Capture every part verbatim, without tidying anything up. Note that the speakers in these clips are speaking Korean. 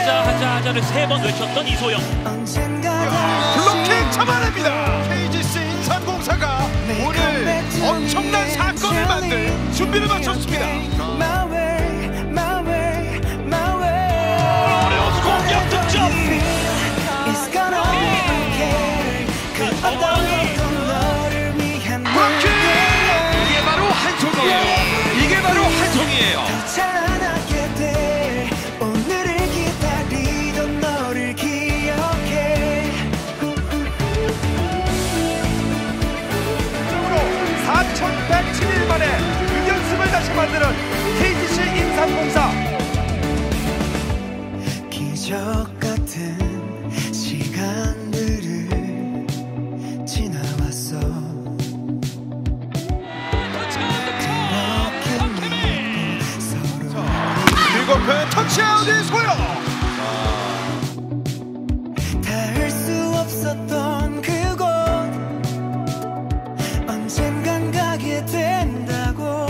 하자 하자 하자를 세 번 외쳤던 이소영. 블록킹 잡아냅니다. 케이지씨 인삼공사가 오늘 엄청난 사건을 만들 준비를 마쳤습니다. 어려운 공격 득점. 이게 바로 한송이에요. 이게 바로 한송이에요. 사천백칠 일 만에 유연습을 다시 만드는 케이지씨 인삼공사. 기적 같은 시간들을 지나왔어. 그리고 그 터치아웃 이소영. 닿을 수 없었던 그곳 언젠간 가게 된다고.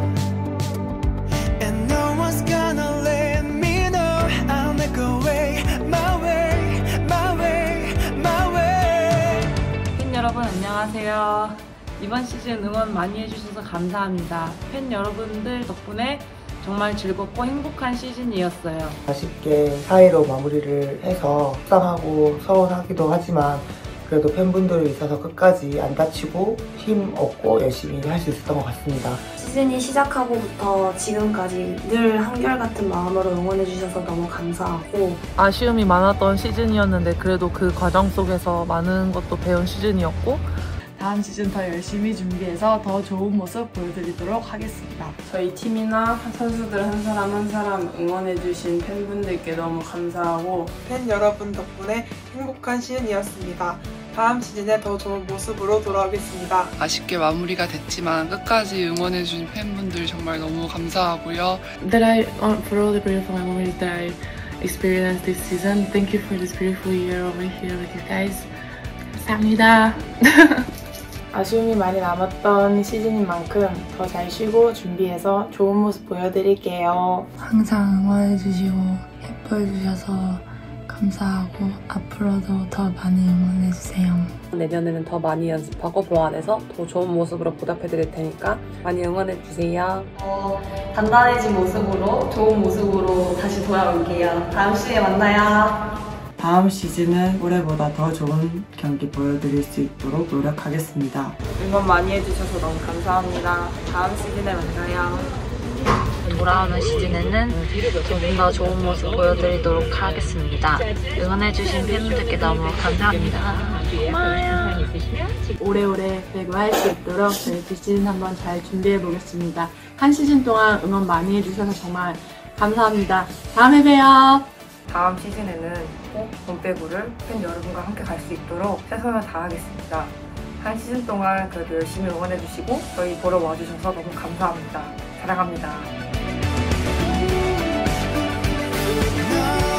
And no one's gonna let me know I'll make a way, my way, my way, my way. 팬 여러분 안녕하세요. 이번 시즌 응원 많이 해주셔서 감사합니다. 팬 여러분들 덕분에 정말 즐겁고 행복한 시즌이었어요. 아쉽게 사 위로 마무리를 해서 속상하고 서운하기도 하지만 그래도 팬분들이 있어서 끝까지 안 다치고 힘 얻고 열심히 할 수 있었던 것 같습니다. 시즌이 시작하고부터 지금까지 늘 한결같은 마음으로 응원해주셔서 너무 감사하고 아쉬움이 많았던 시즌이었는데 그래도 그 과정 속에서 많은 것도 배운 시즌이었고 다음 시즌 더 열심히 준비해서 더 좋은 모습 보여드리도록 하겠습니다. 저희 팀이나 선수들 한 사람 한 사람 응원해주신 팬분들께 너무 감사하고 팬 여러분 덕분에 행복한 시즌이었습니다. 다음 시즌에 더 좋은 모습으로 돌아오겠습니다. 아쉽게 마무리가 됐지만 끝까지 응원해주신 팬분들 정말 너무 감사하고요. That I, for all the beautiful memories that I experienced this season, thank you for this beautiful year over here with you guys. 감사합니다. 아쉬움이 많이 남았던 시즌인 만큼 더 잘 쉬고 준비해서 좋은 모습 보여드릴게요. 항상 응원해주시고 예뻐해주셔서 감사하고 앞으로도 더 많이 응원해주세요. 내년에는 더 많이 연습하고 보완해서 더 좋은 모습으로 보답해드릴 테니까 많이 응원해주세요. 어, 단단해진 모습으로 좋은 모습으로 다시 돌아올게요. 다음 시즌에 만나요. 다음 시즌은 올해보다 더 좋은 경기 보여드릴 수 있도록 노력하겠습니다. 응원 많이 해주셔서 너무 감사합니다. 다음 시즌에 만나요. 돌아오는 시즌에는 조금 더 좋은 모습 보여드리도록 하겠습니다. 응원해주신 팬분들께 너무 감사합니다. 고마워요. 오래오래 배구할 수 있도록 저희 시즌 한번 잘 준비해보겠습니다. 한 시즌 동안 응원 많이 해주셔서 정말 감사합니다. 다음에 봬요. 다음 시즌에는 꼭 봄배구를 팬 여러분과 함께 갈 수 있도록 최선을 다하겠습니다. 한 시즌 동안 그래도 열심히 응원해주시고 저희 보러 와주셔서 너무 감사합니다. 사랑합니다.